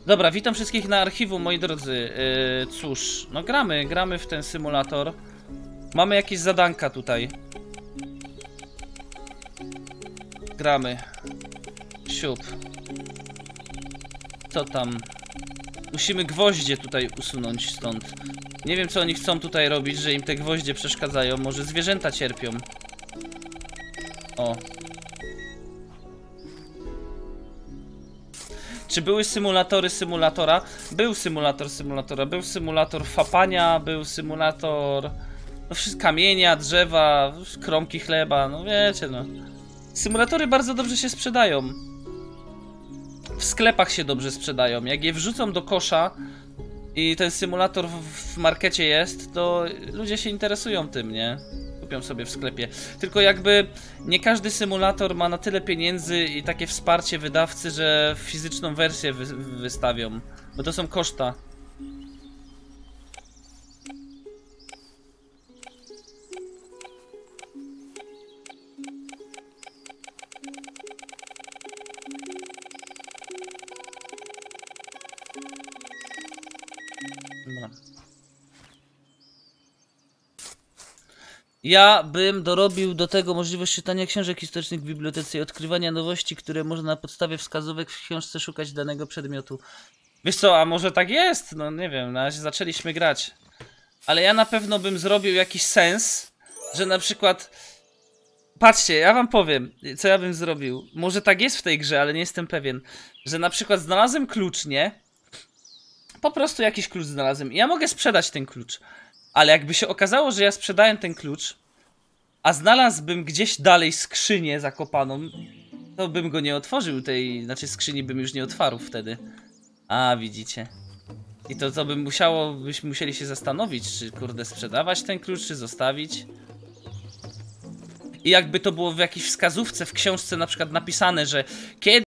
Dobra, witam wszystkich na archiwum, moi drodzy. Cóż, no gramy w ten symulator. Mamy jakieś zadanka tutaj. Gramy. Siup. Co tam? Musimy gwoździe tutaj usunąć stąd. Nie wiem, co oni chcą tutaj robić, że im te gwoździe przeszkadzają. Może zwierzęta cierpią. O. Czy były symulatory symulatora? Był symulator symulatora, był symulator fapania, był symulator... No wszystko, kamienia, drzewa, kromki chleba, no wiecie no. Symulatory bardzo dobrze się sprzedają. W sklepach się dobrze sprzedają. Jak je wrzucą do kosza i ten symulator w markecie jest, to ludzie się interesują tym, nie? Kupią sobie w sklepie. Tylko jakby nie każdy symulator ma na tyle pieniędzy i takie wsparcie wydawcy, że fizyczną wersję wystawią. Bo to są koszta. Dobra. Ja bym dorobił do tego możliwość czytania książek historycznych w bibliotece i odkrywania nowości, które można na podstawie wskazówek w książce szukać danego przedmiotu. Wiesz co, a może tak jest? No nie wiem, na razie zaczęliśmy grać. Ale ja na pewno bym zrobił jakiś sens, że na przykład... Patrzcie, ja wam powiem, co ja bym zrobił. Może tak jest w tej grze, ale nie jestem pewien. Że na przykład znalazłem klucz, nie? Po prostu jakiś klucz znalazłem i ja mogę sprzedać ten klucz. Ale jakby się okazało, że ja sprzedałem ten klucz, a znalazłbym gdzieś dalej skrzynię zakopaną, to bym go nie otworzył tej... Znaczy skrzyni bym już nie otwarł wtedy. A, widzicie. I to byśmy musieli się zastanowić, czy kurde sprzedawać ten klucz, czy zostawić. I jakby to było w jakiejś wskazówce w książce na przykład napisane, że kiedy...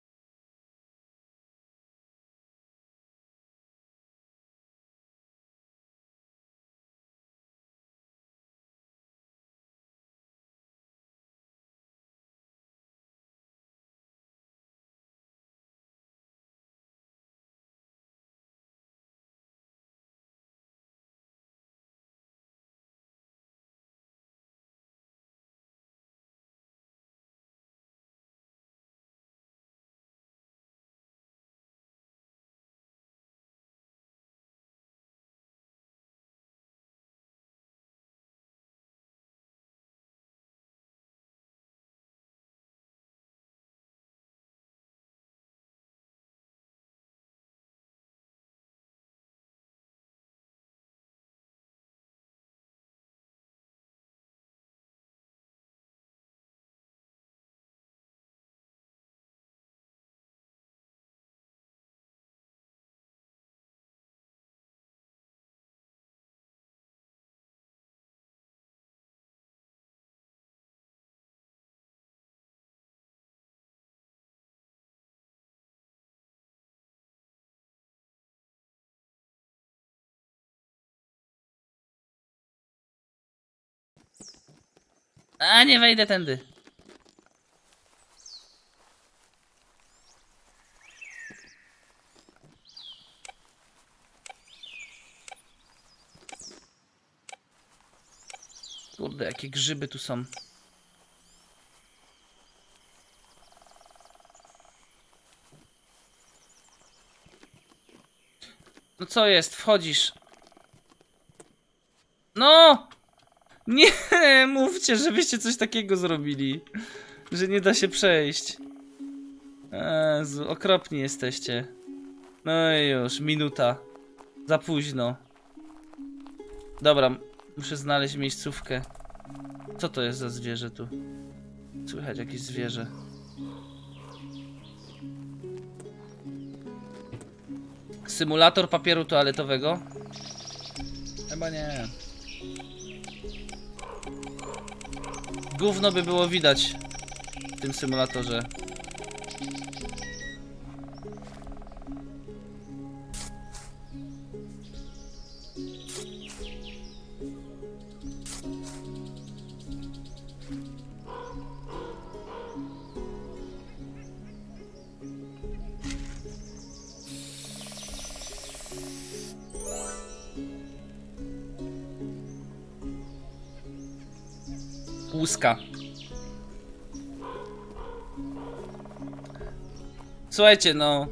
A, nie wejdę tędy. Kurde, jakie grzyby tu są. No co jest? Wchodzisz. No! Nie mówcie, żebyście coś takiego zrobili. Że nie da się przejść. Jezu, okropni jesteście. No i już, minuta. Za późno. Dobra, muszę znaleźć miejscówkę. Co to jest za zwierzę tu? Słychać jakieś zwierzę. Symulator papieru toaletowego? Chyba nie. Gówno by było widać w tym symulatorze. łuska. Słuchajcie, no...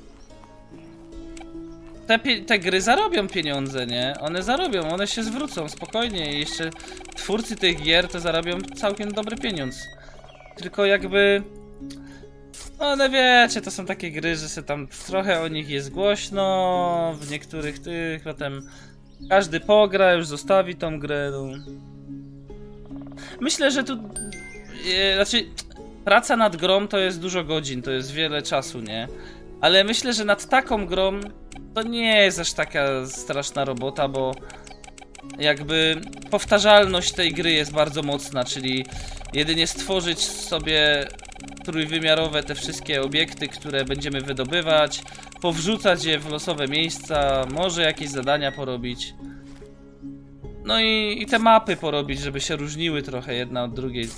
Te gry zarobią pieniądze, nie? One zarobią, one się zwrócą, spokojnie. I jeszcze twórcy tych gier to zarobią całkiem dobry pieniądz. Tylko jakby... No wiecie, to są takie gry, że się tam trochę o nich jest głośno. W niektórych tych, potem... Każdy pogra, już zostawi tą grę, no. Myślę, że tu... Znaczy... Praca nad grą to jest dużo godzin, to jest wiele czasu, nie? Ale myślę, że nad taką grą to nie jest aż taka straszna robota, bo jakby powtarzalność tej gry jest bardzo mocna, czyli jedynie stworzyć sobie trójwymiarowe te wszystkie obiekty, które będziemy wydobywać, powrzucać je w losowe miejsca, może jakieś zadania porobić. No i te mapy porobić, żeby się różniły trochę jedna od drugiej.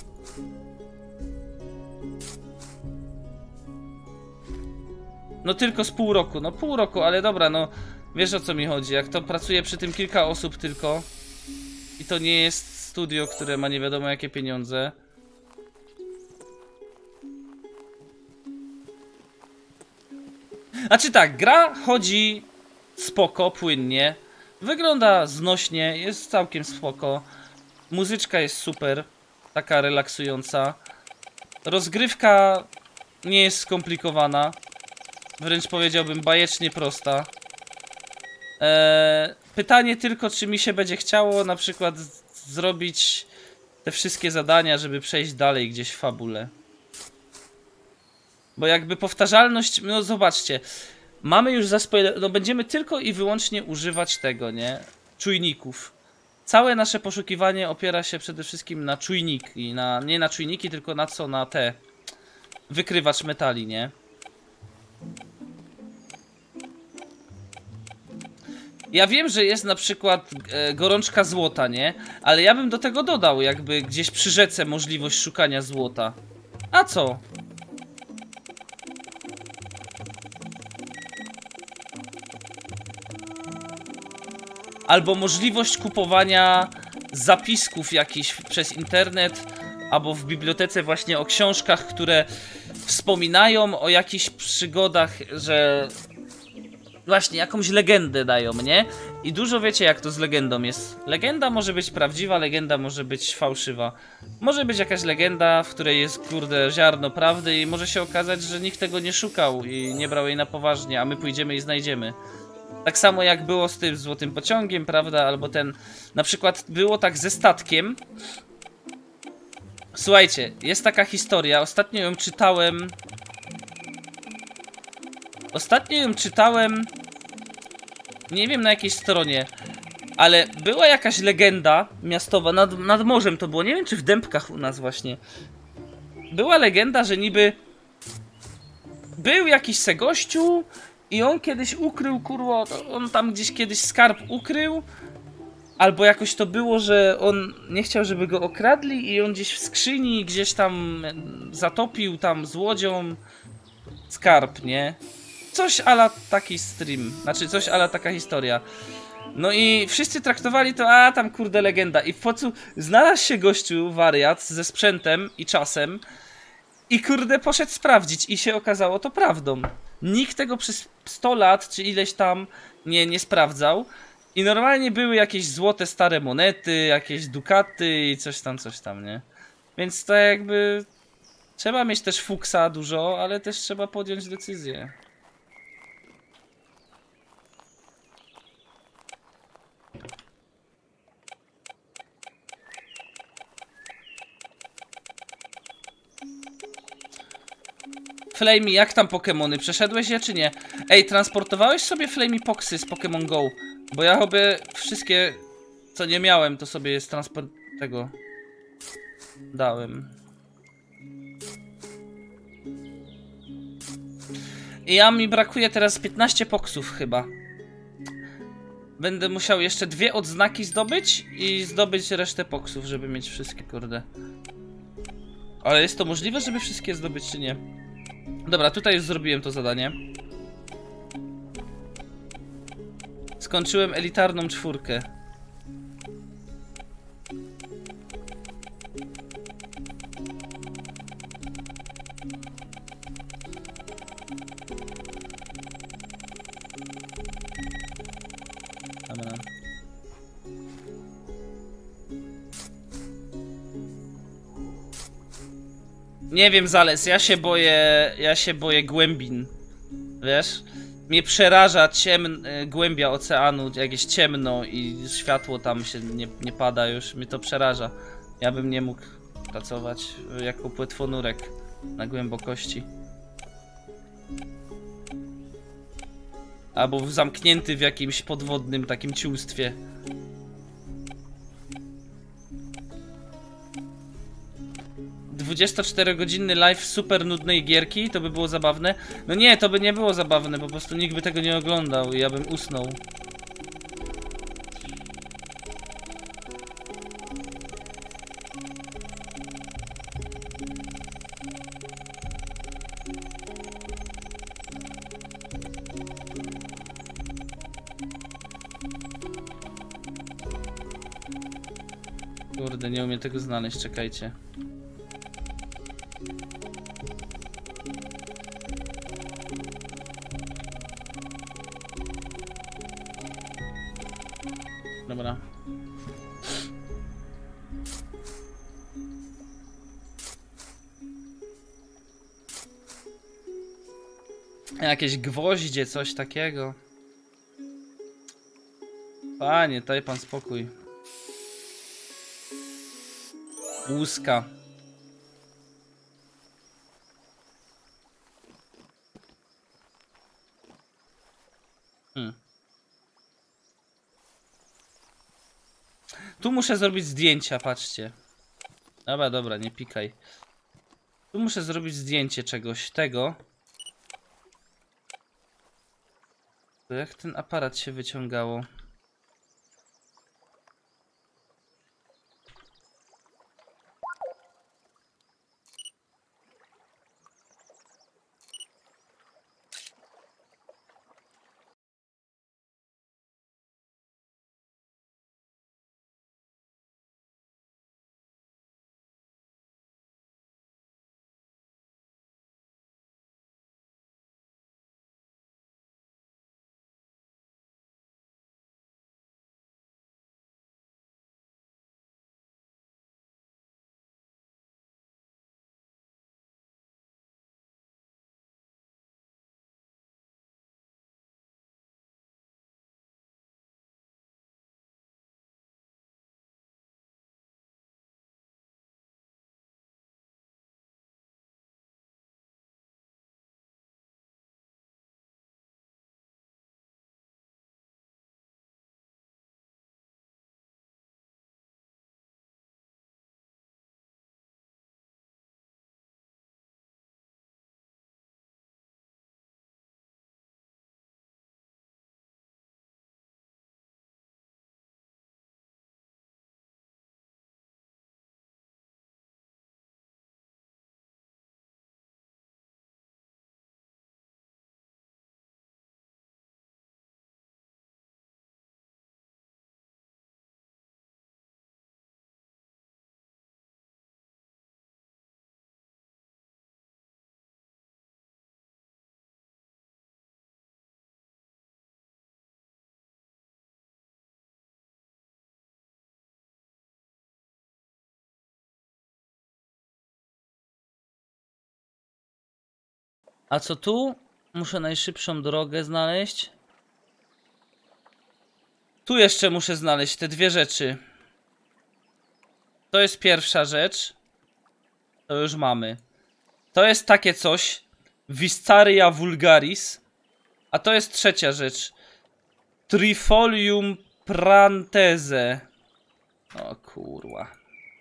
No tylko z pół roku, no pół roku, ale dobra, no wiesz o co mi chodzi, jak to pracuje przy tym kilka osób tylko i to nie jest studio, które ma nie wiadomo jakie pieniądze. Znaczy tak, gra chodzi spoko, płynnie, wygląda znośnie, jest całkiem spoko, muzyczka jest super, taka relaksująca, rozgrywka nie jest skomplikowana. Wręcz powiedziałbym bajecznie prosta. Pytanie tylko, czy mi się będzie chciało na przykład zrobić te wszystkie zadania, żeby przejść dalej gdzieś w fabule. Bo jakby powtarzalność, no zobaczcie, mamy już no będziemy tylko i wyłącznie używać tego, nie? Czujników. Całe nasze poszukiwanie opiera się przede wszystkim na czujniki, nie na czujniki, tylko na co? Na te wykrywacz metali, nie? Ja wiem, że jest na przykład gorączka złota, nie? Ale ja bym do tego dodał jakby gdzieś przy rzece możliwość szukania złota. A co? Albo możliwość kupowania zapisków jakichś przez internet, albo w bibliotece właśnie o książkach, które wspominają o jakichś przygodach, że... Właśnie, jakąś legendę dają, nie? I dużo wiecie jak to z legendą jest. Legenda może być prawdziwa, legenda może być fałszywa. Może być jakaś legenda, w której jest, kurde, ziarno prawdy i może się okazać, że nikt tego nie szukał i nie brał jej na poważnie, a my pójdziemy i znajdziemy. Tak samo jak było z tym złotym pociągiem, prawda? Albo ten... Na przykład było tak ze statkiem. Słuchajcie, jest taka historia, ostatnio ją czytałem... Nie wiem na jakiej stronie, ale była jakaś legenda miastowa, nad morzem to było, nie wiem czy w Dębkach u nas właśnie. Była legenda, że niby był jakiś se gościu i on kiedyś ukrył, kurwa, on tam gdzieś kiedyś skarb ukrył. Albo jakoś to było, że on nie chciał, żeby go okradli i on gdzieś w skrzyni, gdzieś tam zatopił tam z łodzią skarb, nie? Coś ala taki stream, znaczy coś ala taka historia. No i wszyscy traktowali to, a tam kurde legenda. I w końcu znalazł się gościu, wariat, ze sprzętem i czasem. I kurde poszedł sprawdzić i się okazało to prawdą. Nikt tego przez 100 lat, czy ileś tam nie sprawdzał. I normalnie były jakieś złote stare monety, jakieś dukaty i coś tam, nie? Więc to jakby... Trzeba mieć też fuksa dużo, ale też trzeba podjąć decyzję. Flamey, jak tam Pokemony? Przeszedłeś je czy nie? Ej, transportowałeś sobie Flamey Poxy z Pokémon Go? Bo ja sobie wszystkie, co nie miałem, to sobie z transport... tego... dałem. I ja mi brakuje teraz 15 poksów chyba. Będę musiał jeszcze 2 odznaki zdobyć i zdobyć resztę poksów, żeby mieć wszystkie, kurde. Ale jest to możliwe, żeby wszystkie zdobyć, czy nie? Dobra, tutaj już zrobiłem to zadanie. Skończyłem elitarną 4. Dobra. Nie wiem, Zales, ja się boję głębin. Wiesz? Mnie przeraża głębia oceanu, jak jest ciemno i światło tam się nie pada już. Mnie to przeraża. Ja bym nie mógł pracować jako płetwonurek na głębokości. Albo zamknięty w jakimś podwodnym takim ciółstwie. ...24-godzinny live super nudnej gierki, to by było zabawne? No nie, to by nie było zabawne, po prostu nikt by tego nie oglądał i ja bym usnął. Kurde, nie umiem tego znaleźć, czekajcie. Dobra. Jakieś gwoździe, coś takiego. Panie, daj pan spokój. Łuska. Tu muszę zrobić zdjęcia, patrzcie. Dobra, dobra, nie pikaj. Tu muszę zrobić zdjęcie czegoś tego. To jak ten aparat się wyciągało? A co tu? Muszę najszybszą drogę znaleźć. Tu jeszcze muszę znaleźć te dwie rzeczy. To jest pierwsza rzecz. To już mamy. To jest takie coś. Wistaria vulgaris. A to jest trzecia rzecz. Trifolium pranteze. O kurwa.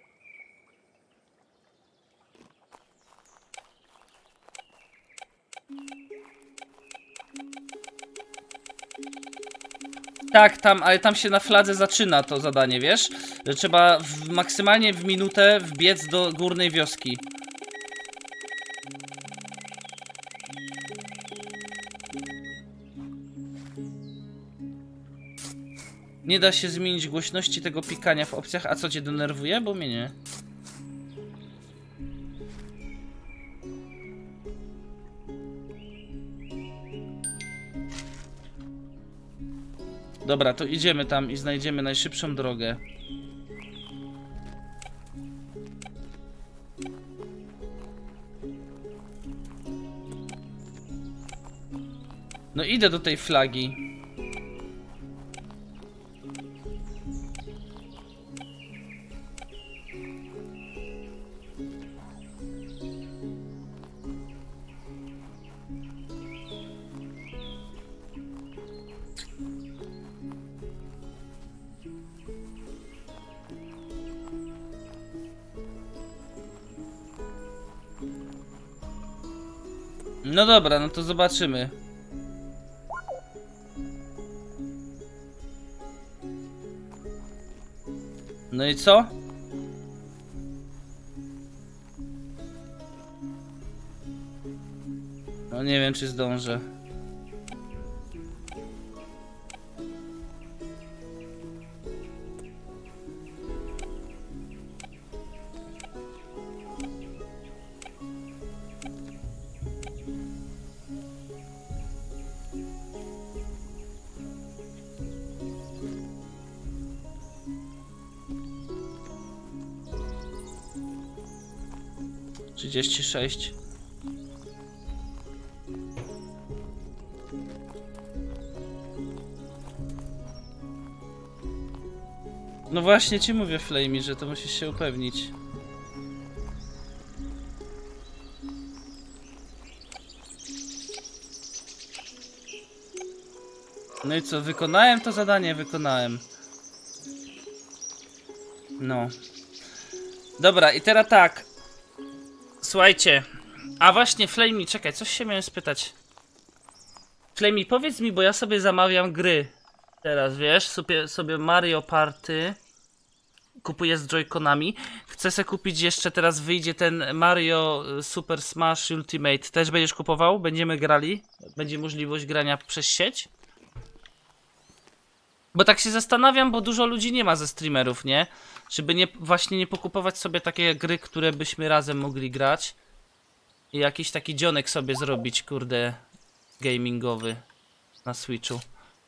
Tak, ale tam się na fladze zaczyna to zadanie, wiesz? Że trzeba maksymalnie w minutę wbiec do górnej wioski. Nie da się zmienić głośności tego pikania w opcjach, a co cię denerwuje? Bo mnie nie. Dobra, to idziemy tam i znajdziemy najszybszą drogę. No idę do tej flagi. No dobra, no to zobaczymy. No i co? No nie wiem, czy zdążę. Trzydzieści sześć. No właśnie ci mówię, Flamey, że to musisz się upewnić. No i co, wykonałem to zadanie? Wykonałem. No. Dobra, i teraz tak. Słuchajcie. A właśnie, Flamey, czekaj, coś się miałem spytać. Flamey, powiedz mi, bo ja sobie zamawiam gry. Teraz, wiesz, sobie Mario Party. Kupuję z Joy-Conami. Chcę sobie kupić jeszcze, teraz wyjdzie ten Mario Super Smash Ultimate. Też będziesz kupował? Będziemy grali? Będzie możliwość grania przez sieć? Bo tak się zastanawiam, bo dużo ludzi nie ma ze streamerów, nie? Żeby właśnie nie pokupować sobie takie gry, które byśmy razem mogli grać. I jakiś taki dzionek sobie zrobić, kurde, gamingowy na Switchu.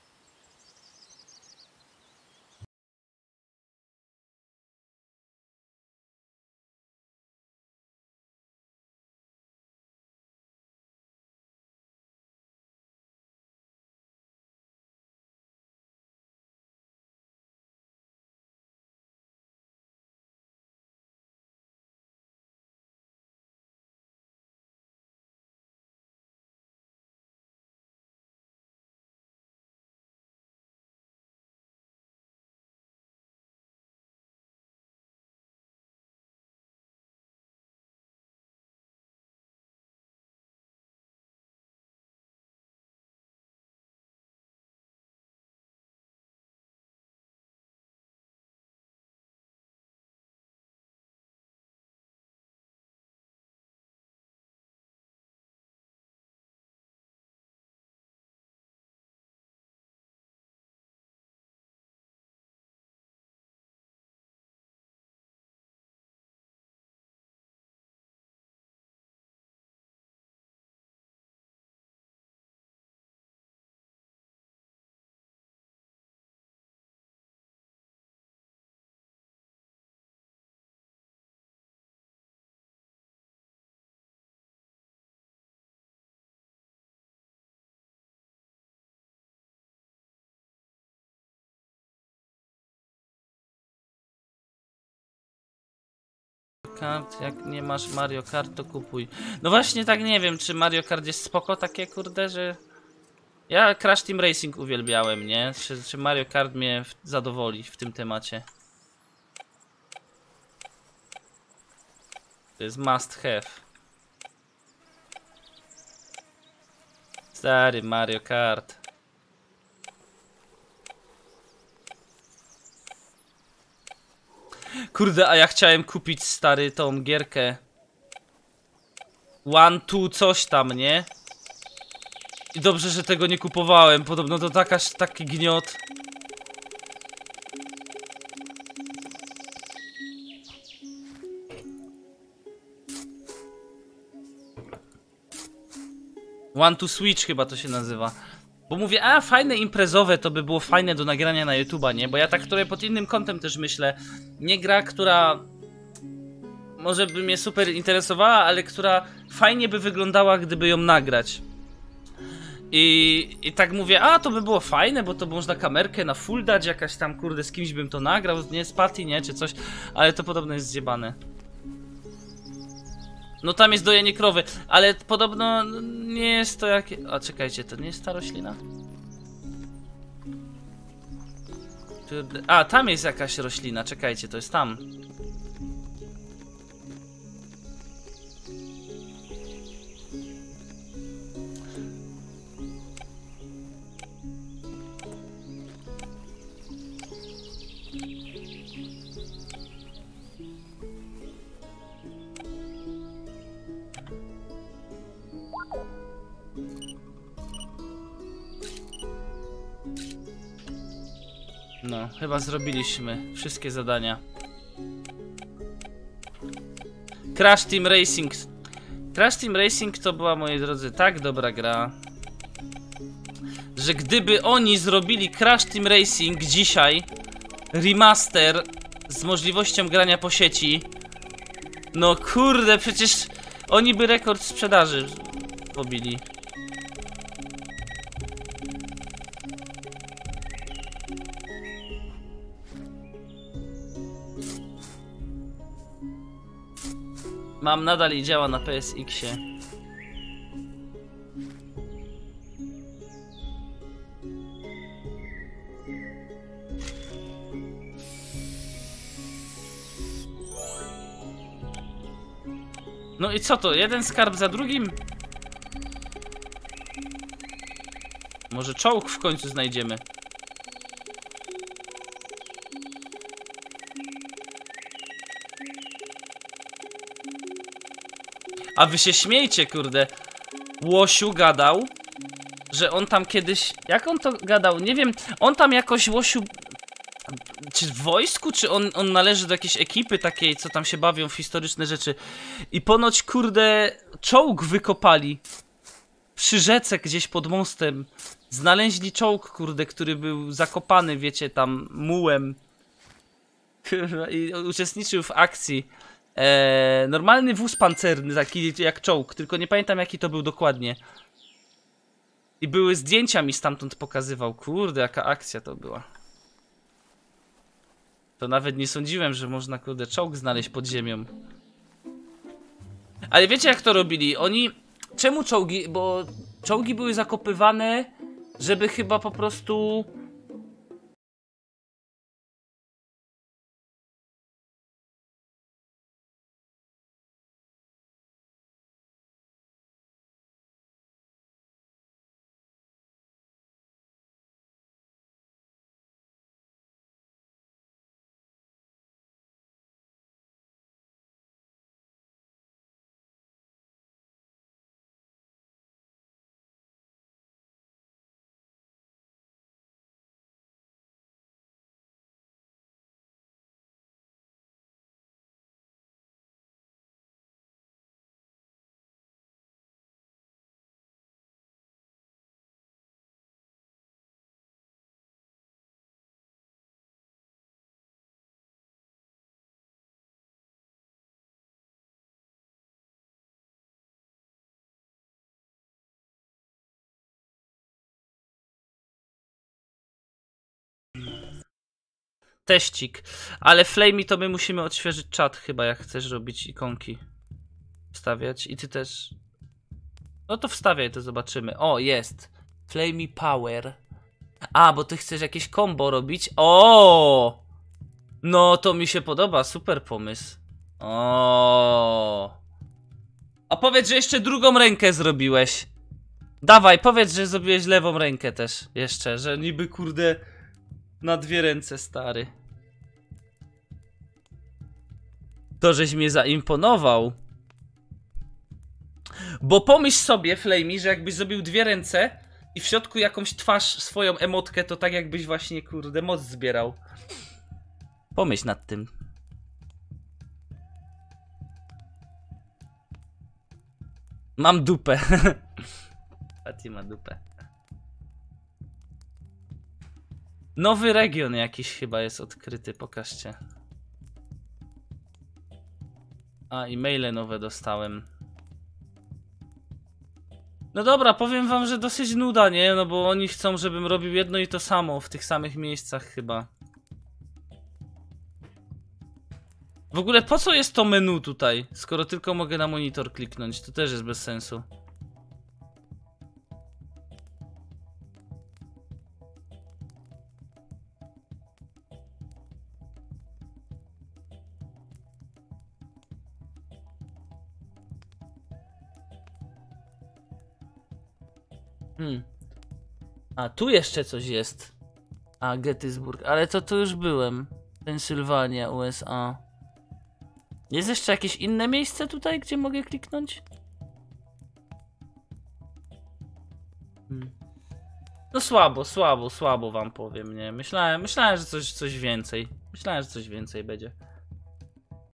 Kart, jak nie masz Mario Kart, to kupuj. No właśnie tak nie wiem, czy Mario Kart jest spoko takie, kurde, że... Ja Crash Team Racing uwielbiałem, nie? Czy Mario Kart mnie zadowoli w tym temacie? To jest must have. Stary Mario Kart. Kurde, a ja chciałem kupić, stary, tą gierkę. One, two, coś tam, nie? I dobrze, że tego nie kupowałem. Podobno to taki gniot. One to Switch chyba to się nazywa. Bo mówię, a fajne imprezowe to by było fajne do nagrania na YouTube'a, nie? Bo ja tak trochę pod innym kątem też myślę. Nie gra, która może by mnie super interesowała, ale która fajnie by wyglądała, gdyby ją nagrać. I tak mówię, a to by było fajne, bo to można kamerkę na full dać, jakaś tam, kurde, z kimś bym to nagrał, nie, z Patty, nie, czy coś, ale to podobno jest zjebane. No tam jest dojenie krowy, ale podobno nie jest to jakie... A czekajcie, to nie jest ta roślina? A, tam jest jakaś roślina, czekajcie, to jest tam. No, chyba zrobiliśmy wszystkie zadania. Crash Team Racing. Crash Team Racing to była, moi drodzy, tak dobra gra, że gdyby oni zrobili Crash Team Racing dzisiaj, remaster z możliwością grania po sieci, no kurde, przecież oni by rekord sprzedaży pobili. Mam nadal i działa na PSX-ie. No i co to? Jeden skarb za drugim? Może czołg w końcu znajdziemy. A wy się śmiejcie, kurde. Łosiu gadał, że on tam kiedyś... Jak on to gadał? Nie wiem. On tam jakoś, Łosiu... Czy w wojsku? Czy on należy do jakiejś ekipy takiej, co tam się bawią w historyczne rzeczy? I ponoć, kurde, czołg wykopali. Przy rzece gdzieś pod mostem. Znaleźli czołg, kurde, który był zakopany, wiecie, tam mułem. I uczestniczył w akcji. Normalny wóz pancerny, taki jak czołg, tylko nie pamiętam jaki to był dokładnie. I były zdjęcia, mi stamtąd pokazywał. Kurde, jaka akcja to była. To nawet nie sądziłem, że można, kurde, czołg znaleźć pod ziemią. Ale wiecie jak to robili? Oni... Czemu czołgi? Bo czołgi były zakopywane, żeby chyba po prostu... Teścik. Ale Flamey to my musimy odświeżyć czat chyba, jak chcesz robić ikonki. Wstawiać. I ty też. No to wstawiaj, to zobaczymy. O, jest. Flamey Power. A, bo ty chcesz jakieś combo robić? O! No to mi się podoba, super pomysł. O! A powiedz, że jeszcze drugą rękę zrobiłeś. Dawaj, powiedz, że zrobiłeś lewą rękę też. Jeszcze, że niby kurde na dwie ręce, stary. To żeś mnie zaimponował. Bo pomyśl sobie, Flamey, że jakbyś zrobił dwie ręce i w środku jakąś twarz, swoją emotkę, to tak jakbyś właśnie, kurde, moc zbierał. Pomyśl nad tym. Mam dupę. Patty ma dupę. Nowy region jakiś chyba jest odkryty, pokażcie. A, e-maile nowe dostałem. No dobra, powiem wam, że dosyć nuda, nie? No bo oni chcą, żebym robił jedno i to samo w tych samych miejscach chyba. W ogóle po co jest to menu tutaj, skoro tylko mogę na monitor kliknąć? To też jest bez sensu. A, tu jeszcze coś jest. A, Gettysburg, ale to tu już byłem. Pensylwania, USA. Jest jeszcze jakieś inne miejsce tutaj, gdzie mogę kliknąć? No słabo wam powiem, nie? Myślałem, że coś więcej. Myślałem, że coś więcej będzie.